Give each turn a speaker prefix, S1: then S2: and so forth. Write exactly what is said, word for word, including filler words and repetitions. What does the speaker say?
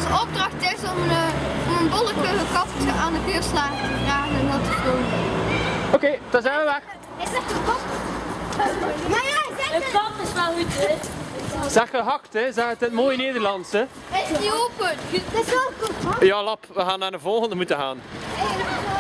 S1: onze opdracht is om, uh, om een bolleke gekapt aan de keurslager te vragen en dat te filmen.
S2: Oké, okay, dan zijn we weg.
S1: Is dat gekapt? Maar ja, zeg
S3: het. De kap is wel goed, hè?
S2: Zeg gehakt, hè? Zeg het in het mooie Nederlands, hè?
S1: Is die open? Het is wel gehakt.
S2: Ja, Lap, we gaan naar de volgende moeten gaan.